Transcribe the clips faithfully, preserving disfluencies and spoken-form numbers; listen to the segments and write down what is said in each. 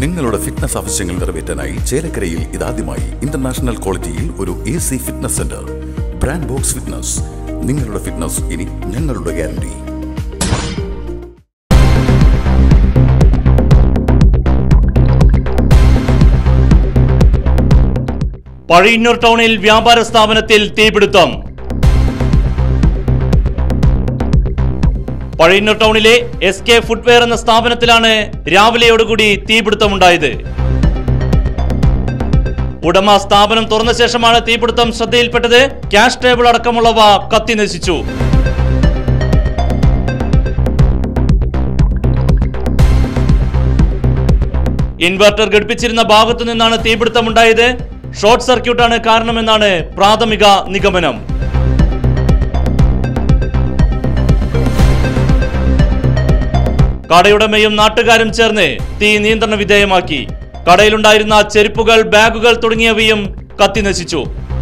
നിങ്ങളുടെ ഫിറ്റ്നസ് ആവശ്യങ്ങൾ നിറവേറ്റാനായി ചേലക്കരയിൽ ഇതാദ്യമായി ഇന്റർനാഷണൽ ക്വാളിറ്റിയിൽ ഒരു A C fitness centre. Brand box fitness. നിങ്ങളുടെ ഫിറ്റ്നസ് ഇനി ഞങ്ങളുടെ ഗ്യാരണ്ടി. പഴയന്നൂർ ടൗണിൽ വ്യാപാര സ്ഥാപനത്തിൽ തീപിടുത്തം. പഴയന്നൂർ ടൗണിലെ എസ് കെ ഫുട്വെയർ എന്ന സ്ഥാപനത്തിലാണ് രാവിലെയോടുകൂടി തീപിടുത്തമുണ്ടായത്. ഉടമ സ്ഥാപനം തുറന്ന ശേഷമാണ് തീപിടുത്തം ശ്രദ്ധയിൽപ്പെട്ടത്. ക്യാഷ് ടേബിൾ അടക്കമുള്ളവ കത്തി നശിച്ചു. ഇൻവെർട്ടർ ഘടിപ്പിച്ചിരുന്ന ഭാഗത്തു നിന്നാണ് തീപിടുത്തമുണ്ടായത്. ഷോർട്ട് സർക്യൂട്ടാണ് കാരണമെന്നാണ് പ്രാഥമിക നിഗമനം. കടയുടമയും നാട്ടുകാരും ചേർന്ന് തീ നിയന്ത്രണ വിധേയമാക്കി. കടയിലുണ്ടായിരുന്ന ചെരുപ്പുകൾ, ബാഗുകൾ തുടങ്ങിയവയും കത്തി നശിച്ചു.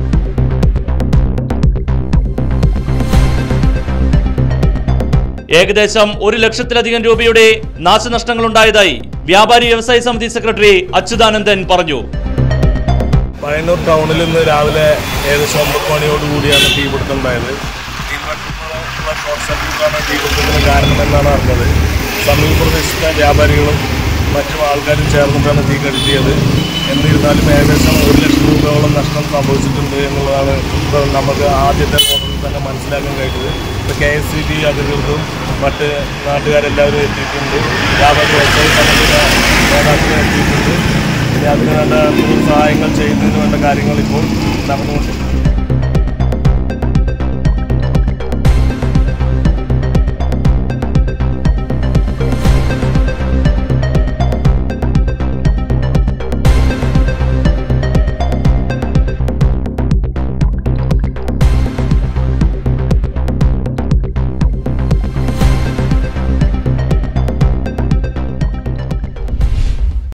ഏകദേശം ഒരു ലക്ഷത്തിലധികം രൂപയുടെ നാശനഷ്ടങ്ങളുണ്ടായതായി വ്യാപാരി വ്യവസായ സമിതി സെക്രട്ടറി അച്യുതാനന്ദൻ പറഞ്ഞു. പഴയന്നൂർ ടൗണിൽ ഇന്ന് രാവിലെ ഏകദേശം ഒമ്പത് മണിയോടുകൂടിയാണ് തീപിടുത്തം ഉണ്ടായത്. ഷോർട്ട് സർക്യൂട്ടാണ് തീപിടുത്തത്തിന് കാരണമെന്നാണ് അറിഞ്ഞത്. സമീപ പ്രദേശത്തെ വ്യാപാരികളും മറ്റു ആൾക്കാരും ചേർന്നിട്ടാണ് തീ കെടുത്തിയത്. എന്നിരുന്നാലും ഏകദേശം ഒരു ലക്ഷം രൂപയോളം നഷ്ടം സംഭവിച്ചിട്ടുണ്ട് എന്നുള്ളതാണ് ഇപ്പോൾ നമുക്ക് ആദ്യത്തെ നോട്ടത്തിൽ തന്നെ മനസ്സിലാക്കാൻ കഴിഞ്ഞത്. ഇപ്പോൾ കെ എസ് സി ബി അധികൃതരും മറ്റ് നാട്ടുകാരെല്ലാവരും എത്തിയിട്ടുണ്ട്. വ്യാപാരി വ്യവസായ സമിതിയുടെ നേതാക്കൾ എത്തിയിട്ടുണ്ട്. ഇനി അതിന് വേണ്ട സഹായങ്ങൾ ചെയ്യുന്നതിന് വേണ്ട കാര്യങ്ങൾ ഇപ്പോൾ നടന്നുകൊണ്ടിരിക്കുന്നു.